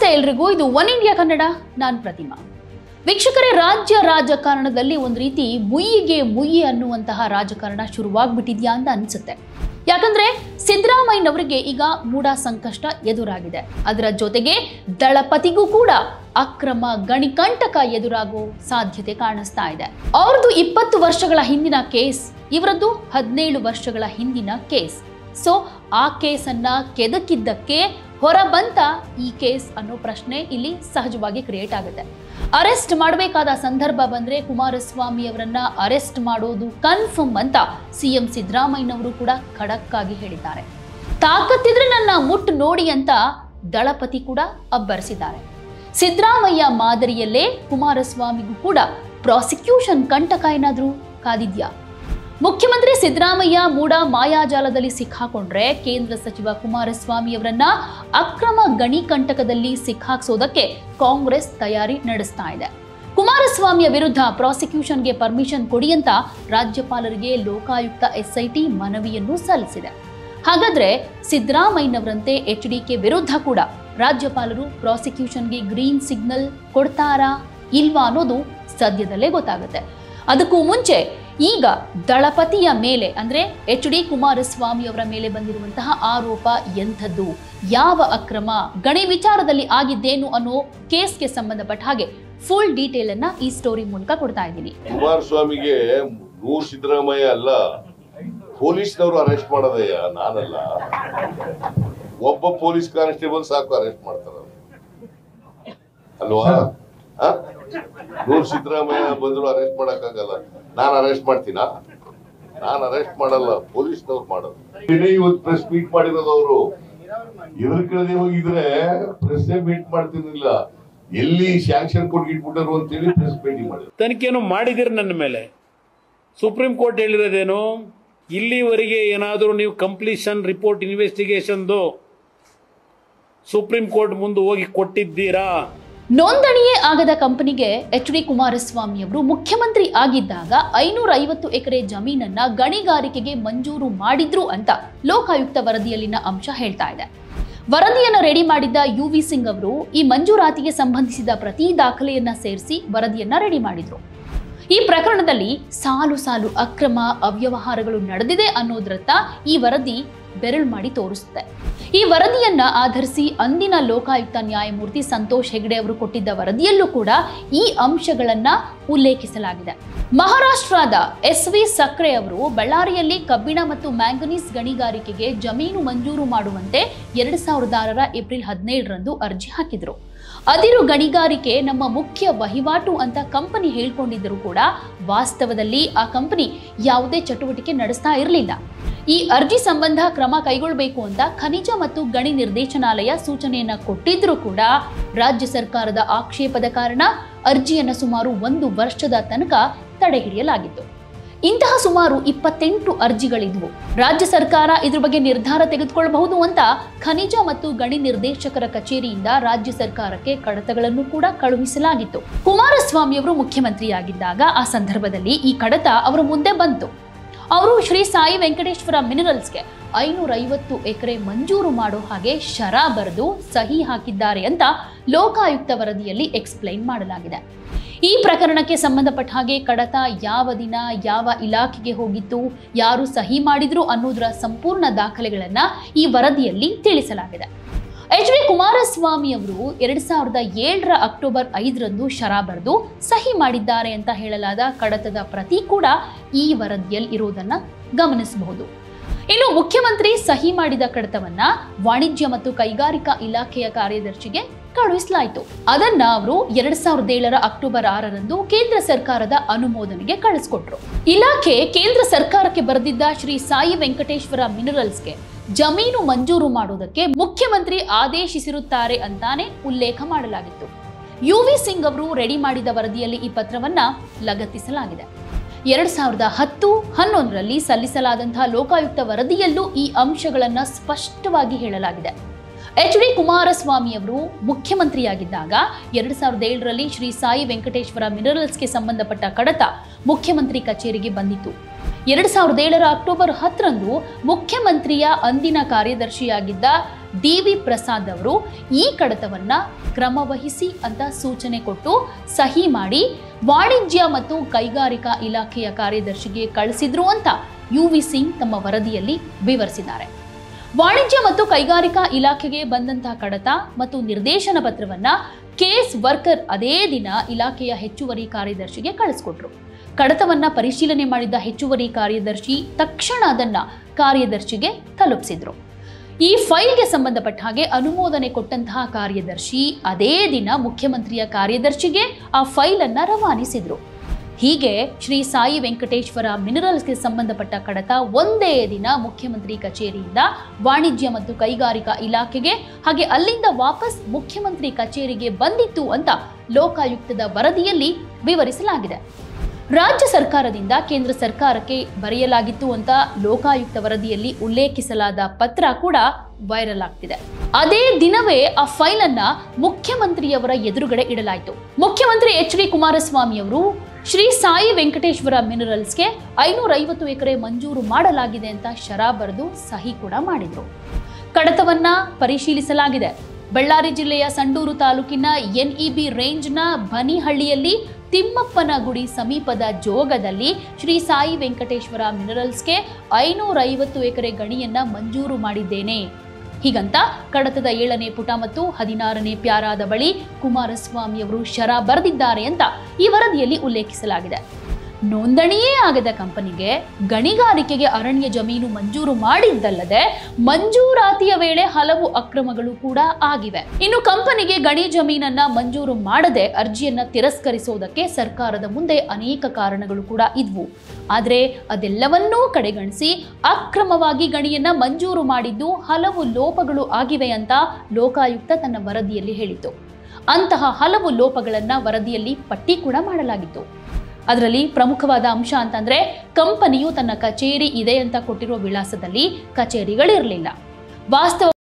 ಎಲ್ರಿಗೂ, ಇದು one India Kannada. ನಾನು ಪ್ರತಿಮಾ. ವೀಕ್ಷಕರೇ, ರಾಜ್ಯ ರಾಜಕಾರಣದಲ್ಲಿ ಒಂದು ರೀತಿ ಮುಯ್ಯಿಗೆ ಮುಯ್ಯಿ ಅನ್ನುವಂತಹ ರಾಜಕಾರಣ ಶುರುವಾಗ್ಬಿಟ್ಟಿದ್ಯಾ ಅಂತ ಅನ್ಸುತ್ತೆ. ಯಾಕಂದ್ರೆ ಸಿದ್ದರಾಮಯ್ಯನವರಿಗೆ ಈಗ ಮೂಡ ಸಂಕಷ್ಟ ಎದುರಾಗಿದೆ. ಅದರ ಜೊತೆಗೆ ದಳಪತಿಗೂ ಕೂಡ ಅಕ್ರಮ ಗಣಿಕಂಟಕ ಎದುರಾಗೋ ಸಾಧ್ಯತೆ ಕಾಣಿಸ್ತಾ ಇದೆ. ಅವ್ರದ್ದು 20 ವರ್ಷಗಳ ಹಿಂದಿನ ಕೇಸ್, ಇವರದ್ದು 17 ವರ್ಷಗಳ ಹಿಂದಿನ ಕೇಸ್. ಸೊ ಆ ಕೇಸನ್ನ ಕೆದಕಿದ್ದಕ್ಕೆ ಹೊರಬಂತ ಈ ಕೇಸ್ ಅನ್ನೋ ಪ್ರಶ್ನೆ ಇಲ್ಲಿ ಸಹಜವಾಗಿ ಕ್ರಿಯೇಟ್ ಆಗುತ್ತೆ. ಅರೆಸ್ಟ್ ಮಾಡಬೇಕಾದ ಸಂದರ್ಭ ಬಂದ್ರೆ ಕುಮಾರಸ್ವಾಮಿ ಅವರನ್ನ ಅರೆಸ್ಟ್ ಮಾಡೋದು ಕನ್ಫರ್ಮ್ ಅಂತ ಸಿಎಂ ಸಿದ್ದರಾಮಯ್ಯನವರು ಕೂಡ ಖಡಕ್ ಆಗಿ ಹೇಳಿದ್ದಾರೆ. ತಾಕತ್ತಿದ್ರೆ ನನ್ನ ಮುಟ್ಟು ನೋಡಿ ಅಂತ ದಳಪತಿ ಕೂಡ ಅಬ್ಬರಿಸಿದ್ದಾರೆ. ಸಿದ್ದರಾಮಯ್ಯ ಮಾದರಿಯಲ್ಲೇ ಕುಮಾರಸ್ವಾಮಿಗೂ ಕೂಡ ಪ್ರಾಸಿಕ್ಯೂಷನ್ ಕಂಟಕ ಏನಾದ್ರೂ ಕಾದಿದ್ಯಾ? ಮುಖ್ಯಮಂತ್ರಿ ಸಿದ್ದರಾಮಯ್ಯ ಮೂಡ ಮಾಯಾಜಾಲದಲ್ಲಿ ಸಿಕ್ಕಾಕೊಂಡ್ರೆ ಕೇಂದ್ರ ಸಚಿವ ಕುಮಾರಸ್ವಾಮಿ ಅವರನ್ನ ಅಕ್ರಮ ಗಣಿ ಕಂಟಕದಲ್ಲಿ ಸಿಕ್ಕಾಕ್ಸೋದಕ್ಕೆ ಕಾಂಗ್ರೆಸ್ ತಯಾರಿ ನಡೆಸ್ತಾ ಇದೆ. ಕುಮಾರಸ್ವಾಮಿಯ ವಿರುದ್ಧ ಪ್ರಾಸಿಕ್ಯೂಷನ್ಗೆ ಪರ್ಮಿಷನ್ ಕೊಡಿ ಅಂತ ರಾಜ್ಯಪಾಲರಿಗೆ ಲೋಕಾಯುಕ್ತ SIT ಮನವಿಯನ್ನು ಸಲ್ಲಿಸಿದೆ. ಹಾಗಾದ್ರೆ ಸಿದ್ದರಾಮಯ್ಯನವರಂತೆ HDK ವಿರುದ್ಧ ಕೂಡ ರಾಜ್ಯಪಾಲರು ಪ್ರಾಸಿಕ್ಯೂಷನ್ಗೆ ಗ್ರೀನ್ ಸಿಗ್ನಲ್ ಕೊಡ್ತಾರಾ ಇಲ್ವಾ ಅನ್ನೋದು ಸದ್ಯದಲ್ಲೇ ಗೊತ್ತಾಗುತ್ತೆ. ಅದಕ್ಕೂ ಮುಂಚೆ ಈಗ ದಳಪತಿಯ ಮೇಲೆ ಅಂದ್ರೆ HD ಕುಮಾರಸ್ವಾಮಿ ಅವರ ಮೇಲೆ ಬಂದಿರುವಂತಹ ಆರೋಪ ಎಂಥದ್ದು, ಯಾವ ಅಕ್ರಮ, ಗಣಿ ವಿಚಾರದಲ್ಲಿ ಆಗಿದ್ದೇನು ಅನ್ನೋ ಕೇಸ್ಗೆ ಸಂಬಂಧಪಟ್ಟ ಹಾಗೆ ಫುಲ್ ಡೀಟೇಲ್ ಅನ್ನ ಈ ಸ್ಟೋರಿ ಮೂಲಕ ಕೊಡ್ತಾ ಇದ್ದೀನಿ. ಕುಮಾರಸ್ವಾಮಿಗೆ ಸಿದ್ದರಾಮಯ್ಯ ಅಲ್ಲ, ಪೊಲೀಸ್ನವರು ಅರೆಸ್ಟ್ ಮಾಡೋದಯ್ಯ, ನಾನಲ್ಲ. ಒಬ್ಬ ಪೊಲೀಸ್ ಕಾನ್ಸ್ಟೇಬಲ್ ಸಾಕು ಅರೆಸ್ಟ್ ಮಾಡ್ತಾರ ಅಲ್ವಾ? ಸಿದ್ದರಾಮಯ್ಯ ಬಂದ್ರು ಅರೆಸ್ಟ್ ಮಾಡಕ್ಕಾಗಲ್ಲ. ನಾನು ಅರೆಸ್ಟ್ ಮಾಡ್ತೀನಾ? ನಾನು ಅರೆಸ್ಟ್ ಮಾಡಲ್ಲ, ಪೊಲೀಸ್ನವ್ರು ಮಾಡೋದು. ಇವತ್ತು ಪ್ರೆಸ್ ಮೀಟ್ ಮಾಡಿರೋದು ಅವರು. ಇದ್ರ ಕಡೆ ಹೋಗಿದ್ರೆ ಪ್ರೆಸ್ ಮೀಟ್ ಮಾಡ್ತಿರ್ಲಿಲ್ಲ. ಎಲ್ಲಿ ಸ್ಯಾಂಕ್ಷನ್ ಕೊಟ್ಟಿಟ್ಬಿಟ್ಟರು ಅಂತೇಳಿ ಪ್ರೆಸ್ ಮೀಟಿಂಗ್ ಮಾಡಿದ್ರು. ತನಿಖೆಯನ್ನು ಮಾಡಿದಿರ ನನ್ನ ಮೇಲೆ. ಸುಪ್ರೀಂ ಕೋರ್ಟ್ ಹೇಳಿರೋದೇನು, ಇಲ್ಲಿವರೆಗೆ ಏನಾದರೂ ನೀವು ಕಂಪ್ಲೀಷನ್ ರಿಪೋರ್ಟ್ ಇನ್ವೆಸ್ಟಿಗೇಷನ್ದು ಸುಪ್ರೀಂ ಕೋರ್ಟ್ ಮುಂದೆ ಹೋಗಿ ಕೊಟ್ಟಿದ್ದೀರಾ? ನೋಂದಣಿಯೇ ಆಗದ ಕಂಪನಿಗೆ HD ಕುಮಾರಸ್ವಾಮಿ ಅವರು ಮುಖ್ಯಮಂತ್ರಿ ಆಗಿದ್ದಾಗ 550 ಎಕರೆ ಜಮೀನನ್ನ ಗಣಿಗಾರಿಕೆಗೆ ಮಂಜೂರು ಮಾಡಿದ್ರು ಅಂತ ಲೋಕಾಯುಕ್ತ ವರದಿಯಲ್ಲಿನ ಅಂಶ ಹೇಳ್ತಾ ಇದೆ. ವರದಿಯನ್ನು ರೆಡಿ ಮಾಡಿದ್ದ UV ಸಿಂಗ್ ಅವರು ಈ ಮಂಜೂರಾತಿಗೆ ಸಂಬಂಧಿಸಿದ ಪ್ರತಿ ದಾಖಲೆಯನ್ನ ಸೇರಿಸಿ ವರದಿಯನ್ನ ರೆಡಿ ಮಾಡಿದ್ರು. ಈ ಪ್ರಕರಣದಲ್ಲಿ ಸಾಲು ಸಾಲು ಅಕ್ರಮ ಅವ್ಯವಹಾರಗಳು ನಡೆದಿದೆ ಅನ್ನೋದ್ರತ್ತ ಈ ವರದಿ ಬೆರಳು ಮಾಡಿ ತೋರಿಸುತ್ತೆ. ಈ ವರದಿಯನ್ನ ಆಧರಿಸಿ ಅಂದಿನ ಲೋಕಾಯುಕ್ತ ನ್ಯಾಯಮೂರ್ತಿ ಸಂತೋಷ್ ಹೆಗ್ಡೆ ಅವರು ಕೊಟ್ಟಿದ್ದ ವರದಿಯಲ್ಲೂ ಕೂಡ ಈ ಅಂಶಗಳನ್ನ ಉಲ್ಲೇಖಿಸಲಾಗಿದೆ. ಮಹಾರಾಷ್ಟ್ರದ SV ಸಕ್ರೆ ಅವರು ಬಳ್ಳಾರಿಯಲ್ಲಿ ಕಬ್ಬಿಣ ಮತ್ತು ಮ್ಯಾಂಗನೀಸ್ ಗಣಿಗಾರಿಕೆಗೆ ಜಮೀನು ಮಂಜೂರು ಮಾಡುವಂತೆ 2006 ಏಪ್ರಿಲ್ 17ರಂದು ಅರ್ಜಿ ಹಾಕಿದ್ರು. ಅದಿರು ಗಣಿಗಾರಿಕೆ ನಮ್ಮ ಮುಖ್ಯ ವಹಿವಾಟು ಅಂತ ಕಂಪನಿ ಹೇಳ್ಕೊಂಡಿದ್ದರೂ ಕೂಡ ವಾಸ್ತವದಲ್ಲಿ ಆ ಕಂಪನಿ ಯಾವುದೇ ಚಟುವಟಿಕೆ ನಡೆಸ್ತಾ ಇರಲಿಲ್ಲ. ಈ ಅರ್ಜಿ ಸಂಬಂಧ ಕ್ರಮ ಕೈಗೊಳ್ಳಬೇಕು ಅಂತ ಖನಿಜ ಮತ್ತು ಗಣಿ ನಿರ್ದೇಶನಾಲಯ ಸೂಚನೆಯನ್ನ ಕೊಟ್ಟಿದ್ರೂ ಕೂಡ ರಾಜ್ಯ ಸರ್ಕಾರದ ಆಕ್ಷೇಪದ ಕಾರಣ ಅರ್ಜಿಯನ್ನ ಸುಮಾರು 1 ವರ್ಷದ ತನಕ ತಡೆ ಹಿಡಿಯಲಾಗಿತ್ತು. ಇಂತಹ ಸುಮಾರು 28 ಅರ್ಜಿಗಳಿದ್ವು. ರಾಜ್ಯ ಸರ್ಕಾರ ಇದ್ರ ಬಗ್ಗೆ ನಿರ್ಧಾರ ತೆಗೆದುಕೊಳ್ಳಬಹುದು ಅಂತ ಖನಿಜ ಮತ್ತು ಗಣಿ ನಿರ್ದೇಶಕರ ಕಚೇರಿಯಿಂದ ರಾಜ್ಯ ಸರ್ಕಾರಕ್ಕೆ ಕಡತಗಳನ್ನು ಕೂಡ ಕಳುಹಿಸಲಾಗಿತ್ತು. ಕುಮಾರಸ್ವಾಮಿ ಅವರು ಮುಖ್ಯಮಂತ್ರಿಯಾಗಿದ್ದಾಗ ಆ ಸಂದರ್ಭದಲ್ಲಿ ಈ ಕಡತ ಅವರ ಮುಂದೆ ಬಂತು. ಅವರು ಶ್ರೀ ಸಾಯಿ ವೆಂಕಟೇಶ್ವರ ಮಿನರಲ್ಸ್ಗೆ 550 ಎಕರೆ ಮಂಜೂರು ಮಾಡೋ ಹಾಗೆ ಶರ ಬರೆದು ಸಹಿ ಹಾಕಿದ್ದಾರೆ ಅಂತ ಲೋಕಾಯುಕ್ತ ವರದಿಯಲ್ಲಿ ಎಕ್ಸ್ಪ್ಲೈನ್ ಮಾಡಲಾಗಿದೆ. ಈ ಪ್ರಕರಣಕ್ಕೆ ಸಂಬಂಧಪಟ್ಟ ಹಾಗೆ ಕಡತ ಯಾವ ದಿನ ಯಾವ ಇಲಾಖೆಗೆ ಹೋಗಿತ್ತು, ಯಾರು ಸಹಿ ಮಾಡಿದ್ರು ಅನ್ನೋದರ ಸಂಪೂರ್ಣ ದಾಖಲೆಗಳನ್ನ ಈ ವರದಿಯಲ್ಲಿ ತಿಳಿಸಲಾಗಿದೆ. HD ಕುಮಾರಸ್ವಾಮಿ ಅವರು 2007 ಅಕ್ಟೋಬರ್ 5ರಂದು ಶರ ಬರೆದು ಸಹಿ ಮಾಡಿದ್ದಾರೆ ಅಂತ ಹೇಳಲಾದ ಕಡತದ ಪ್ರತಿ ಕೂಡ ಈ ವರದಿಯಲ್ಲಿ ಇರೋದನ್ನ ಗಮನಿಸಬಹುದು. ಇನ್ನು ಮುಖ್ಯಮಂತ್ರಿ ಸಹಿ ಮಾಡಿದ ಕಡತವನ್ನ ವಾಣಿಜ್ಯ ಮತ್ತು ಕೈಗಾರಿಕಾ ಇಲಾಖೆಯ ಕಾರ್ಯದರ್ಶಿಗೆ ಕಳುಹಿಸಲಾಯಿತು. ಅದನ್ನ ಅವರು 2007 ಅಕ್ಟೋಬರ್ 6ರಂದು ಕೇಂದ್ರ ಸರ್ಕಾರದ ಅನುಮೋದನೆಗೆ ಕಳಿಸ್ಕೊಟ್ರು. ಇಲಾಖೆ ಕೇಂದ್ರ ಸರ್ಕಾರಕ್ಕೆ ಬರೆದಿದ್ದ ಶ್ರೀ ಸಾಯಿ ವೆಂಕಟೇಶ್ವರ ಮಿನರಲ್ಸ್ಗೆ ಜಮೀನು ಮಂಜೂರು ಮಾಡೋದಕ್ಕೆ ಮುಖ್ಯಮಂತ್ರಿ ಆದೇಶಿಸಿರುತ್ತಾರೆ ಅಂತಾನೆ ಉಲ್ಲೇಖ ಮಾಡಲಾಗಿತ್ತು. UV ಸಿಂಗ್ ಅವರು ರೆಡಿ ಮಾಡಿದ ವರದಿಯಲ್ಲಿ ಈ ಪತ್ರವನ್ನ ಲಗತ್ತಿಸಲಾಗಿದೆ. 2010-11ರಲ್ಲಿ ಸಲ್ಲಿಸಲಾದಂತಹ ಲೋಕಾಯುಕ್ತ ವರದಿಯಲ್ಲೂ ಈ ಅಂಶಗಳನ್ನ ಸ್ಪಷ್ಟವಾಗಿ ಹೇಳಲಾಗಿದೆ. HD ಕುಮಾರಸ್ವಾಮಿ ಅವರು ಮುಖ್ಯಮಂತ್ರಿಯಾಗಿದ್ದಾಗ 2007ರಲ್ಲಿ ಶ್ರೀ ಸಾಯಿ ವೆಂಕಟೇಶ್ವರ ಮಿನರಲ್ಸ್ಗೆ ಸಂಬಂಧಪಟ್ಟ ಕಡತ ಮುಖ್ಯಮಂತ್ರಿ ಕಚೇರಿಗೆ ಬಂದಿತ್ತು. 2007 ಅಕ್ಟೋಬರ್ 10ರಂದು ಮುಖ್ಯಮಂತ್ರಿಯ ಅಂದಿನ ಕಾರ್ಯದರ್ಶಿಯಾಗಿದ್ದ DV ಪ್ರಸಾದ್ ಅವರು ಈ ಕಡತವನ್ನ ಕ್ರಮವಹಿಸಿ ಅಂತ ಸೂಚನೆ ಕೊಟ್ಟು ಸಹಿ ಮಾಡಿ ವಾಣಿಜ್ಯ ಮತ್ತು ಕೈಗಾರಿಕಾ ಇಲಾಖೆಯ ಕಾರ್ಯದರ್ಶಿಗೆ ಕಳಿಸಿದ್ರು ಅಂತ UV ಸಿಂಗ್ ತಮ್ಮ ವರದಿಯಲ್ಲಿ ವಿವರಿಸಿದ್ದಾರೆ. ವಾಣಿಜ್ಯ ಮತ್ತು ಕೈಗಾರಿಕಾ ಇಲಾಖೆಗೆ ಬಂದಂತಹ ಕಡತ ಮತ್ತು ನಿರ್ದೇಶನ ಪತ್ರವನ್ನ ಕೇಸ್ ವರ್ಕರ್ ಅದೇ ದಿನ ಇಲಾಖೆಯ ಹೆಚ್ಚುವರಿ ಕಾರ್ಯದರ್ಶಿಗೆ ಕಳಿಸ್ಕೊಟ್ರು. ಕಡತವನ್ನ ಪರಿಶೀಲನೆ ಮಾಡಿದ ಹೆಚ್ಚುವರಿ ಕಾರ್ಯದರ್ಶಿ ತಕ್ಷಣ ಅದನ್ನ ಕಾರ್ಯದರ್ಶಿಗೆ ತಲುಪಿಸಿದ್ರು. ಈ ಫೈಲ್ಗೆ ಸಂಬಂಧಪಟ್ಟ ಹಾಗೆ ಅನುಮೋದನೆ ಕೊಟ್ಟಂತಹ ಕಾರ್ಯದರ್ಶಿ ಅದೇ ದಿನ ಮುಖ್ಯಮಂತ್ರಿಯ ಕಾರ್ಯದರ್ಶಿಗೆ ಆ ಫೈಲ್ ಅನ್ನ ರವಾನಿಸಿದ್ರು. ಹೀಗೆ ಶ್ರೀ ಸಾಯಿ ವೆಂಕಟೇಶ್ವರ ಮಿನರಲ್ಸ್ಗೆ ಸಂಬಂಧಪಟ್ಟ ಕಡತ ಒಂದೇ ದಿನ ಮುಖ್ಯಮಂತ್ರಿ ಕಚೇರಿಯಿಂದ ವಾಣಿಜ್ಯ ಮತ್ತು ಕೈಗಾರಿಕಾ ಇಲಾಖೆಗೆ ಹಾಗೆ ಅಲ್ಲಿಂದ ವಾಪಸ್ ಮುಖ್ಯಮಂತ್ರಿ ಕಚೇರಿಗೆ ಬಂದಿತ್ತು ಅಂತ ಲೋಕಾಯುಕ್ತದ ವರದಿಯಲ್ಲಿ ವಿವರಿಸಲಾಗಿದೆ. ರಾಜ್ಯ ಸರ್ಕಾರದಿಂದ ಕೇಂದ್ರ ಸರ್ಕಾರಕ್ಕೆ ಬರೆಯಲಾಗಿತ್ತು ಅಂತ ಲೋಕಾಯುಕ್ತ ವರದಿಯಲ್ಲಿ ಉಲ್ಲೇಖಿಸಲಾದ ಪತ್ರ ಕೂಡ ವೈರಲ್ ಆಗ್ತಿದೆ. ಅದೇ ದಿನವೇ ಆ ಫೈಲ್ ಅನ್ನ ಮುಖ್ಯಮಂತ್ರಿಯವರ ಎದುರುಗಡೆ ಇಡಲಾಯಿತು. ಮುಖ್ಯಮಂತ್ರಿ HD ಕುಮಾರಸ್ವಾಮಿ ಅವರು ಶ್ರೀ ಸಾಯಿ ವೆಂಕಟೇಶ್ವರ ಮಿನರಲ್ಸ್ಗೆ 550 ಎಕರೆ ಮಂಜೂರು ಮಾಡಲಾಗಿದೆ ಅಂತ ಶರಾ ಬರೆದು ಸಹಿ ಕೂಡ ಮಾಡಿದ್ರು. ಕಡತವನ್ನ ಪರಿಶೀಲಿಸಲಾಗಿದೆ. ಬಳ್ಳಾರಿ ಜಿಲ್ಲೆಯ ಸಂಡೂರು ತಾಲೂಕಿನ NEB ರೇಂಜ್ನ ಬನಿಹಳ್ಳಿಯಲ್ಲಿ ತಿಮ್ಮಪ್ಪನ ಗುಡಿ ಸಮೀಪದ ಜೋಗದಲ್ಲಿ ಶ್ರೀ ಸಾಯಿ ವೆಂಕಟೇಶ್ವರ ಮಿನರಲ್ಸ್ಗೆ 550 ಎಕರೆ ಗಣಿಯನ್ನ ಮಂಜೂರು ಮಾಡಿದ್ದೇನೆ ಹೀಗಂತ ಕಡತದ 7ನೇ ಪುಟ ಮತ್ತು 16ನೇ ಪ್ಯಾರಾದ ಬಳಿ ಕುಮಾರಸ್ವಾಮಿ ಅವರು ಶರಾ ಬರೆದಿದ್ದಾರೆ ಅಂತ ಈ ವರದಿಯಲ್ಲಿ ಉಲ್ಲೇಖಿಸಲಾಗಿದೆ. ನೋಂದಣಿಯೇ ಆಗದ ಕಂಪನಿಗೆ ಗಣಿಗಾರಿಕೆಗೆ ಅರಣ್ಯ ಜಮೀನು ಮಂಜೂರು ಮಾಡಿದ್ದಲ್ಲದೆ ಮಂಜೂರಾತಿಯ ವೇಳೆ ಹಲವು ಅಕ್ರಮಗಳು ಕೂಡ ಆಗಿವೆ. ಇನ್ನು ಕಂಪನಿಗೆ ಗಣಿ ಜಮೀನನ್ನ ಮಂಜೂರು ಮಾಡದೆ ಅರ್ಜಿಯನ್ನ ತಿರಸ್ಕರಿಸುವುದಕ್ಕೆ ಸರ್ಕಾರದ ಮುಂದೆ ಅನೇಕ ಕಾರಣಗಳು ಕೂಡ ಇದ್ವು. ಆದರೆ ಅದೆಲ್ಲವನ್ನೂ ಕಡೆಗಣಿಸಿ ಅಕ್ರಮವಾಗಿ ಗಣಿಯನ್ನ ಮಂಜೂರು ಮಾಡಿದ್ದು ಹಲವು ಲೋಪಗಳು ಆಗಿವೆ ಅಂತ ಲೋಕಾಯುಕ್ತ ತನ್ನ ವರದಿಯಲ್ಲಿ ಹೇಳಿತು. ಅಂತಹ ಹಲವು ಲೋಪಗಳನ್ನ ವರದಿಯಲ್ಲಿ ಪಟ್ಟಿ ಕೂಡ ಮಾಡಲಾಗಿತ್ತು. ಅದರಲ್ಲಿ ಪ್ರಮುಖವಾದ ಅಂಶ ಅಂತಂದ್ರೆ ಕಂಪನಿಯು ತನ್ನ ಕಚೇರಿ ಇದೆ ಅಂತ ಕೊಟ್ಟಿರುವ ವಿಳಾಸದಲ್ಲಿ ಕಚೇರಿಗಳಿರಲಿಲ್ಲ. ವಾಸ್ತವ